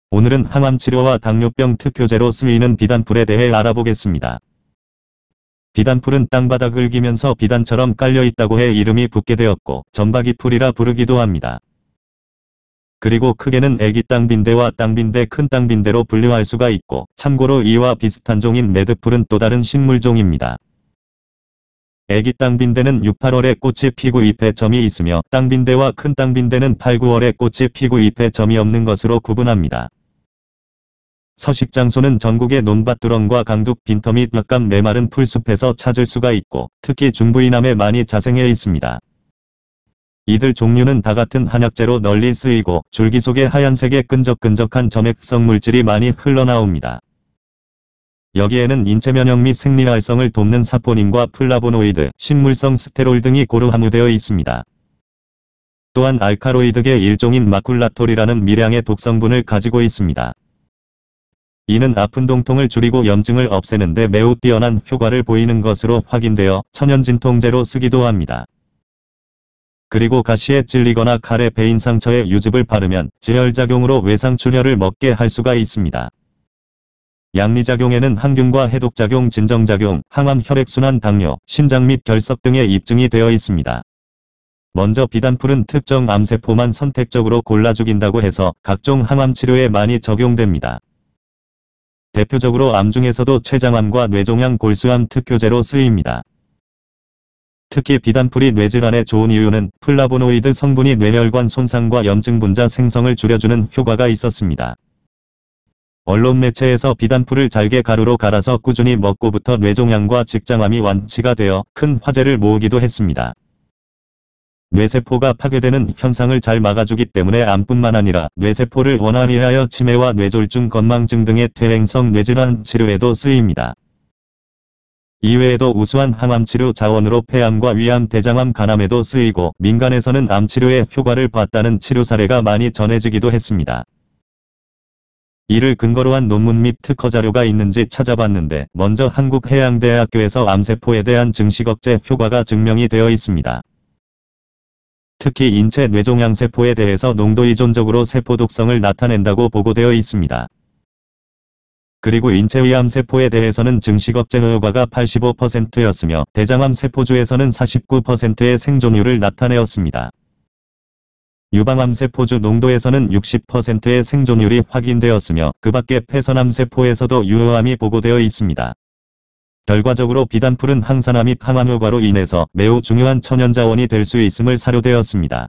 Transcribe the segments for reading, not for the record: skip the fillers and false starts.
오늘은 항암치료와 당뇨병 특효제로 쓰이는 비단풀에 대해 알아보겠습니다. 비단풀은 땅바닥을 기면서 비단처럼 깔려있다고 해 이름이 붙게 되었고 점박이풀이라 부르기도 합니다. 그리고 크게는 애기 땅빈대와 땅빈대, 큰 땅빈대로 분류할 수가 있고, 참고로 이와 비슷한 종인 매듭풀은 또 다른 식물종입니다. 애기 땅빈대는 6, 8월에 꽃이 피고 잎에 점이 있으며 땅빈대와 큰 땅빈대는 8, 9월에 꽃이 피고 잎에 점이 없는 것으로 구분합니다. 서식 장소는 전국의 논밭두렁과 강둑, 빈터 및 약간 메마른 풀숲에서 찾을 수가 있고 특히 중부 이남에 많이 자생해 있습니다. 이들 종류는 다 같은 한약재로 널리 쓰이고 줄기 속에 하얀색의 끈적끈적한 점액성 물질이 많이 흘러나옵니다. 여기에는 인체 면역 및 생리 활성을 돕는 사포닌과 플라보노이드, 식물성 스테롤 등이 고루 함유되어 있습니다. 또한 알카로이드계 일종인 마쿨라톨이라는 미량의 독성분을 가지고 있습니다. 이는 아픈 동통을 줄이고 염증을 없애는 데 매우 뛰어난 효과를 보이는 것으로 확인되어 천연진통제로 쓰기도 합니다. 그리고 가시에 찔리거나 칼에 베인 상처에 유즙을 바르면 지혈작용으로 외상출혈을 먹게 할 수가 있습니다. 양리작용에는 항균과 해독작용, 진정작용, 항암, 혈액순환, 당뇨, 신장 및 결석 등의 입증이 되어 있습니다. 먼저 비단풀은 특정 암세포만 선택적으로 골라 죽인다고 해서 각종 항암치료에 많이 적용됩니다. 대표적으로 암 중에서도 췌장암과 뇌종양, 골수암 특효제로 쓰입니다. 특히 비단풀이 뇌질환에 좋은 이유는 플라보노이드 성분이 뇌혈관 손상과 염증 분자 생성을 줄여주는 효과가 있었습니다. 언론 매체에서 비단풀을 잘게 가루로 갈아서 꾸준히 먹고부터 뇌종양과 직장암이 완치가 되어 큰 화제를 모으기도 했습니다. 뇌세포가 파괴되는 현상을 잘 막아주기 때문에 암뿐만 아니라 뇌세포를 원활히 하여 치매와 뇌졸중, 건망증 등의 퇴행성 뇌질환 치료에도 쓰입니다. 이외에도 우수한 항암치료 자원으로 폐암과 위암, 대장암, 간암에도 쓰이고 민간에서는 암치료에 효과를 봤다는 치료 사례가 많이 전해지기도 했습니다. 이를 근거로 한 논문 및 특허 자료가 있는지 찾아봤는데 먼저 한국해양대학교에서 암세포에 대한 증식 억제 효과가 증명이 되어 있습니다. 특히 인체 뇌종양세포에 대해서 농도 의존적으로 세포 독성을 나타낸다고 보고되어 있습니다. 그리고 인체의 암세포에 대해서는 증식 억제 효과가 85%였으며 대장암 세포주에서는 49%의 생존율을 나타내었습니다. 유방암 세포주 농도에서는 60%의 생존율이 확인되었으며 그 밖에 폐선암 세포에서도 유효함이 보고되어 있습니다. 결과적으로 비단풀은 항산화 및 항암 효과로 인해서 매우 중요한 천연자원이 될 수 있음을 사료되었습니다.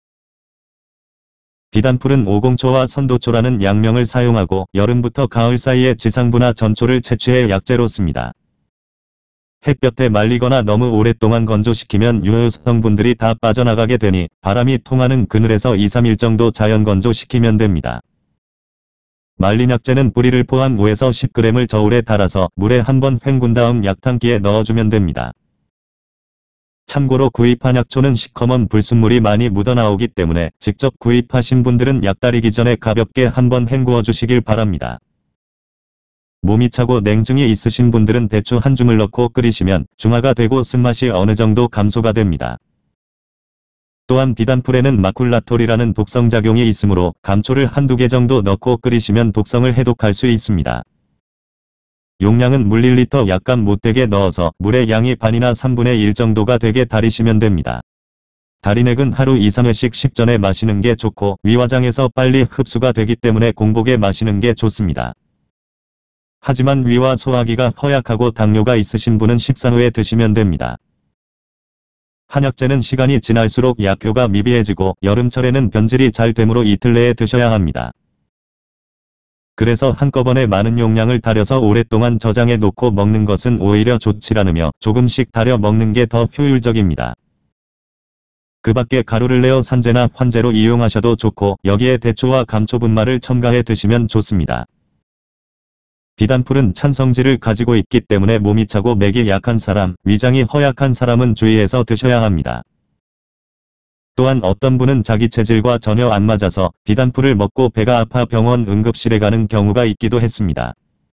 비단풀은 오공초와 선도초라는 약명을 사용하고 여름부터 가을 사이에 지상부나 전초를 채취해 약재로 씁니다. 햇볕에 말리거나 너무 오랫동안 건조시키면 유효 성분들이 다 빠져나가게 되니 바람이 통하는 그늘에서 2, 3일 정도 자연 건조시키면 됩니다. 말린 약재는 뿌리를 포함 5에서 10g을 저울에 달아서 물에 한번 헹군 다음 약탕기에 넣어주면 됩니다. 참고로 구입한 약초는 시커먼 불순물이 많이 묻어나오기 때문에 직접 구입하신 분들은 약 따르기 전에 가볍게 한번 헹구어 주시길 바랍니다. 몸이 차고 냉증이 있으신 분들은 대추 한 줌을 넣고 끓이시면 중화가 되고 쓴맛이 어느 정도 감소가 됩니다. 또한 비단풀에는 마쿨라톨이라는 독성작용이 있으므로 감초를 한두 개 정도 넣고 끓이시면 독성을 해독할 수 있습니다. 용량은 물 1리터 약간 못되게 넣어서 물의 양이 반이나 3분의 1 정도가 되게 달이시면 됩니다. 달인액은 하루 2, 3회씩 식전에 마시는 게 좋고 위화장에서 빨리 흡수가 되기 때문에 공복에 마시는 게 좋습니다. 하지만 위와 소화기가 허약하고 당뇨가 있으신 분은 식사 후에 드시면 됩니다. 한약재는 시간이 지날수록 약효가 미비해지고 여름철에는 변질이 잘 되므로 이틀 내에 드셔야 합니다. 그래서 한꺼번에 많은 용량을 달여서 오랫동안 저장해 놓고 먹는 것은 오히려 좋지 않으며 조금씩 달여 먹는 게 더 효율적입니다. 그 밖에 가루를 내어 산재나 환재로 이용하셔도 좋고 여기에 대추와 감초 분말을 첨가해 드시면 좋습니다. 비단풀은 찬성질을 가지고 있기 때문에 몸이 차고 맥이 약한 사람, 위장이 허약한 사람은 주의해서 드셔야 합니다. 또한 어떤 분은 자기 체질과 전혀 안 맞아서 비단풀을 먹고 배가 아파 병원 응급실에 가는 경우가 있기도 했습니다.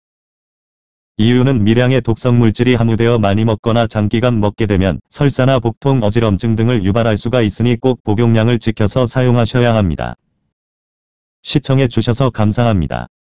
이유는 미량의 독성물질이 함유되어 많이 먹거나 장기간 먹게 되면 설사나 복통, 어지럼증 등을 유발할 수가 있으니 꼭 복용량을 지켜서 사용하셔야 합니다. 시청해 주셔서 감사합니다.